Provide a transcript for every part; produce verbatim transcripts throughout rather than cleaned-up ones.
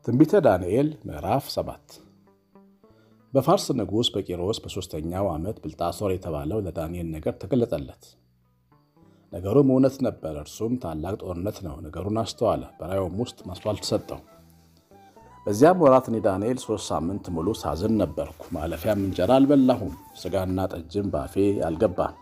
ትንቢተ ዳንኤል ምዕራፍ ሰባት በፋርስ ንጉሥ በቂሮስ በሦስተኛው ዓመት ብልጣሶር የተባለው ለዳንኤል ነገር ተገለጠለት። ነገሩም እውነት ነበር፣ እርሱም ታላቅ ጦርነት ነው። ነገሩን አስተዋለ፣ በራእዩም ውስጥ ማስተዋል ተሰጠው። በዚያም ወራት እኔ ዳንኤል ሦስት ሳምንት ሙሉ ሳዝን ነበርኩ። ማለፊያም እንጀራ አልበላሁም፣ ሥጋና ጠጅም ባፌ አልገባም።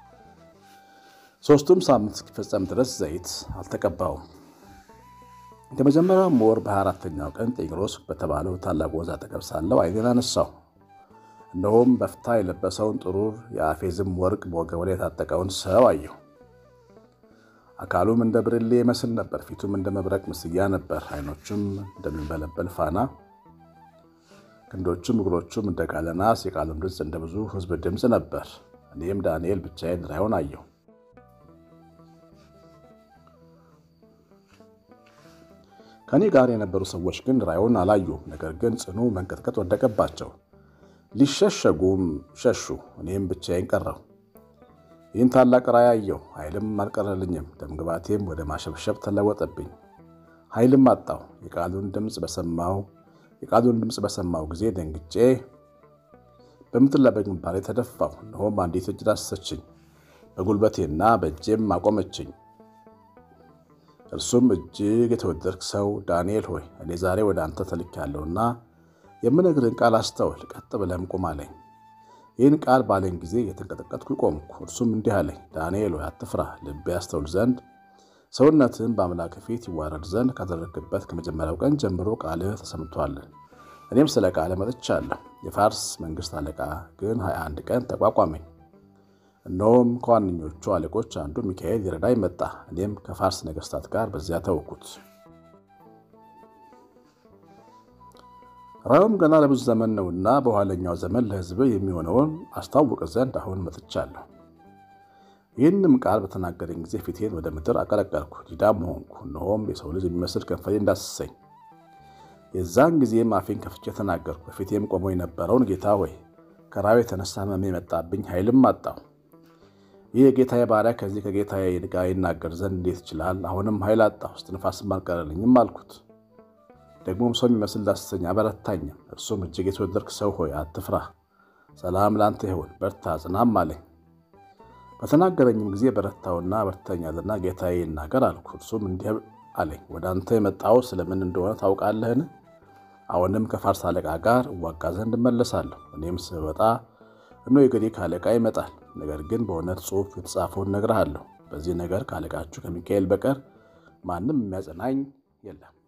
ሦስቱም ሳምንት እስኪፈጸም ድረስ ዘይት አልተቀባውም። ከመጀመሪያውም ወር በሃያ አራተኛው ቀን ጤግሮስ በተባለው ታላቅ ወንዝ አጠገብ ሳለሁ ዓይኔን አነሳሁ። እነሆም በፍታ የለበሰውን ጥሩር የአፌዝም ወርቅ በወገቡ ላይ የታጠቀውን ሰው አየሁ። አካሉም እንደ ብርሌ ይመስል ነበር፣ ፊቱም እንደ መብረቅ ምስያ ነበር፣ ዓይኖቹም እንደሚንበለበል ፋና፣ ክንዶቹም እግሮቹም እንደ ጋለ ናስ፣ የቃሉም ድምፅ እንደ ብዙ ሕዝብ ድምፅ ነበር። እኔም ዳንኤል ብቻዬን ራእዩን አየሁ። ከኔ ጋር የነበሩ ሰዎች ግን ራእዩን አላዩም፣ ነገር ግን ጽኑ መንቀጥቀጥ ወደቀባቸው፣ ሊሸሸጉም ሸሹ። እኔም ብቻዬን ቀረሁ። ይህን ታላቅ ራእይ አየሁ፣ ኃይልም አልቀረልኝም። ደምግባቴም ወደ ማሸብሸብ ተለወጠብኝ፣ ኃይልም አጣሁ። የቃሉን ድምፅ በሰማሁ የቃሉን ድምፅ በሰማሁ ጊዜ ደንግጬ በምድር ላይ በግንባሬ ተደፋሁ። እነሆም አንዲት እጅ ዳሰሰችኝ፣ በጉልበቴና በእጄም አቆመችኝ። እርሱም እጅግ የተወደድክ ሰው ዳንኤል ሆይ እኔ ዛሬ ወደ አንተ ተልኬአለሁና የምነግርህን ቃል አስተውል፣ ቀጥ ብለህም ቁም አለኝ። ይህን ቃል ባለኝ ጊዜ የተንቀጠቀጥኩ ቆምኩ። እርሱም እንዲህ አለኝ፣ ዳንኤል ሆይ አትፍራ፣ ልብህ ያስተውል ዘንድ ሰውነትህም በአምላክ ፊት ይዋረድ ዘንድ ካደረግክበት ከመጀመሪያው ቀን ጀምሮ ቃልህ ተሰምቶአል። እኔም ስለ ቃልህ መጥቻለሁ። የፋርስ መንግሥት አለቃ ግን ሀያ አንድ ቀን ተቋቋመኝ። እነሆም ከዋነኞቹ አለቆች አንዱ ሚካኤል ይረዳኝ መጣ። እኔም ከፋርስ ነገሥታት ጋር በዚያ ተውኩት። ራእዩም ገና ለብዙ ዘመን ነውና በኋለኛው ዘመን ለሕዝብ የሚሆነውን አስታውቅ ዘንድ አሁን መጥቻለሁ። ይህንም ቃል በተናገረኝ ጊዜ ፊቴን ወደ ምድር አቀለቀልኩ፣ ዲዳም ሆንኩ። እነሆም የሰው ልጅ የሚመስል ከንፈሬን ዳሰሰኝ። የዛን ጊዜም አፌን ከፍቼ ተናገርኩ። በፊቴም ቆሞ የነበረውን ጌታ ሆይ ከራእዩ የተነሳ ሕመም የመጣብኝ፣ ኃይልም አጣሁ። ይህ የጌታዬ ባሪያ ከዚህ ከጌታዬ ጋር ይናገር ዘንድ እንዴት ይችላል? አሁንም ኃይል አጣሁ፣ እስትንፋስም አልቀረልኝም አልኩት። ደግሞም ሰው የሚመስል ዳሰሰኝ፣ አበረታኝም። እርሱም እጅግ የተወደድክ ሰው ሆይ አትፍራ፣ ሰላም ለአንተ ይሁን፣ በርታ ጽናም አለኝ። በተናገረኝም ጊዜ በረታውና በርትተኛልና ጌታዬ ይናገር አልኩ። እርሱም እንዲህ አለኝ፣ ወደ አንተ የመጣው ስለምን እንደሆነ ታውቃለህን? አሁንም ከፋርስ አለቃ ጋር እዋጋ ዘንድ እመለሳለሁ። እኔም ስወጣ እነሆ የግሪክ አለቃ ይመጣል። ነገር ግን በእውነት ጽሑፍ የተጻፈውን እነግርሃለሁ። በዚህ ነገር ከአለቃችሁ ከሚካኤል በቀር ማንም የሚያጸናኝ የለም።